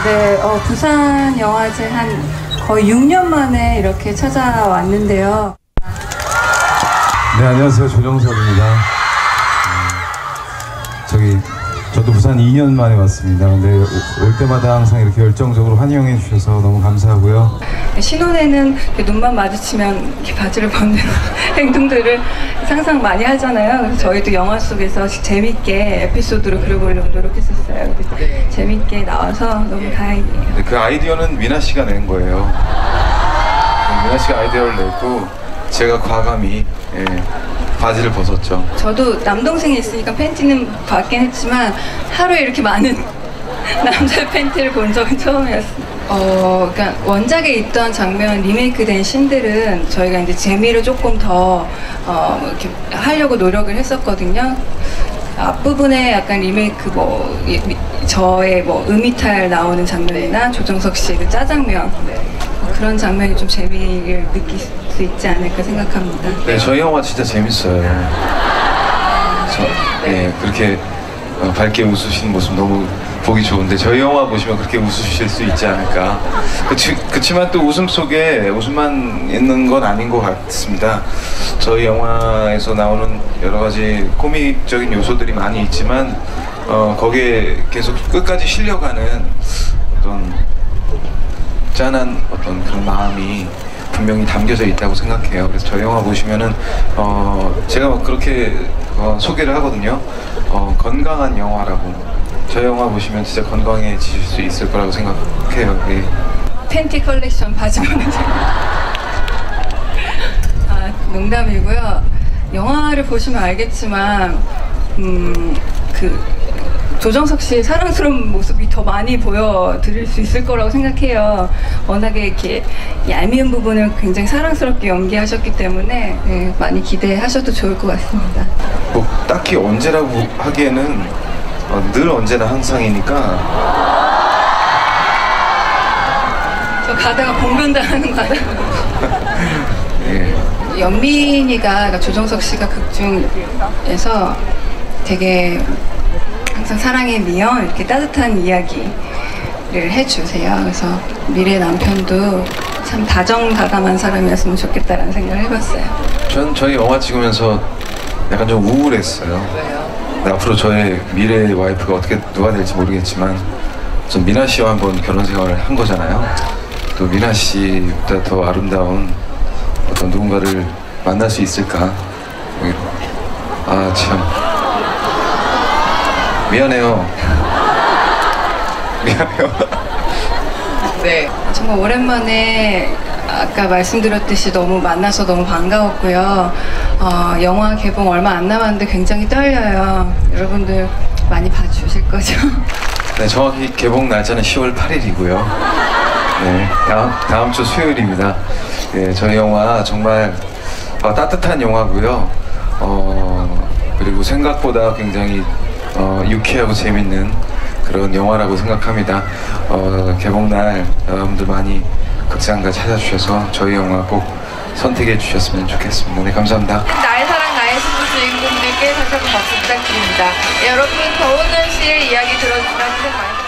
네, 부산 영화제 한 거의 6년 만에 이렇게 찾아왔는데요. 네, 안녕하세요. 조정석입니다. 저도 부산 2년 만에 왔습니다. 근데 올 때마다 항상 이렇게 열정적으로 환영해 주셔서 너무 감사하고요. 신혼에는 눈만 마주치면 이렇게 바지를 벗는 행동들을 상상 많이 하잖아요. 그래서 저희도 영화 속에서 재밌게 에피소드로 그려보려고 노력했었어요. 재밌게 나와서 너무 다행이에요. 네, 그 아이디어는 미나 씨가 낸 거예요. 미나 씨가 아이디어를 냈고 제가 과감히 바지를 벗었죠. 저도 남동생이 있으니까 팬티는 받긴 했지만 하루에 이렇게 많은 남자 팬티를 본 적은 처음이었어요. 그러니까 원작에 있던 장면 리메이크된 씬들은 저희가 이제 재미를 조금 더 이렇게 하려고 노력을 했었거든요. 앞부분에 약간 리메이크 저의 음이탈 나오는 장면이나 조정석 씨의 그 짜장면 그런 장면이 좀 재미를 느낄 수 있지 않을까 생각합니다. 네, 저희 영화 진짜 재밌어요. 그렇게 밝게 웃으시는 모습 너무 보기 좋은데 저희 영화 보시면 그렇게 웃으실 수 있지 않을까. 그치만 또 웃음 속에 웃음만 있는 건 아닌 것 같습니다. 저희 영화에서 나오는 여러 가지 코믹적인 요소들이 많이 있지만 거기에 계속 끝까지 실려가는 어떤 짠한 그런 마음이 분명히 담겨져 있다고 생각해요. 그래서 저희 영화 보시면은 제가 그렇게 소개를 하거든요. 건강한 영화라고. 저희 영화 보시면 진짜 건강해지실 수 있을 거라고 생각해요. 네. 팬티 컬렉션 바지 보는 농담이고요. 영화를 보시면 알겠지만 조정석 씨의 사랑스러운 모습이 더 많이 보여드릴 수 있을 거라고 생각해요. 워낙에 이렇게 얄미운 부분을 굉장히 사랑스럽게 연기하셨기 때문에 많이 기대하셔도 좋을 것 같습니다. 뭐 딱히 언제라고 하기에는 늘 언제나 항상이니까. 저 가다가 봉변당하는 거 알아요? 예. 연민이가 그러니까 조정석 씨가 극중에서 되게 항상 사랑의 미연 이렇게 따뜻한 이야기를 해주세요. 그래서 미래 남편도 참 다정다감한 사람이었으면 좋겠다라는 생각을 해봤어요. 전 저희 영화 찍으면서 약간 좀 우울했어요. 앞으로 저의 미래 와이프가 누가 될지 모르겠지만 전 미나 씨와 한번 결혼 생활을 한 거잖아요. 또 미나 씨보다 더 아름다운 어떤 누군가를 만날 수 있을까? 참 미안해요. 네, 정말 오랜만에 아까 말씀드렸듯이 너무 만나서 너무 반가웠고요. 영화 개봉 얼마 안 남았는데 굉장히 떨려요. 여러분들 많이 봐주실 거죠? 네, 정확히 개봉 날짜는 10월 8일이고요. 네, 다음 주 수요일입니다. 네, 저희 영화 정말 따뜻한 영화고요. 그리고 생각보다 굉장히 유쾌하고 재밌는 그런 영화라고 생각합니다. 개봉날 여러분들 많이 극장가 찾아주셔서 저희 영화 꼭 선택해 주셨으면 좋겠습니다. 네, 감사합니다. 나의 사랑 나의 신부 주인공들께 다시 한번 박수 부탁드립니다. 네, 여러분 더운 날씨에 이야기 들어주시면 고생 많으셨습니다.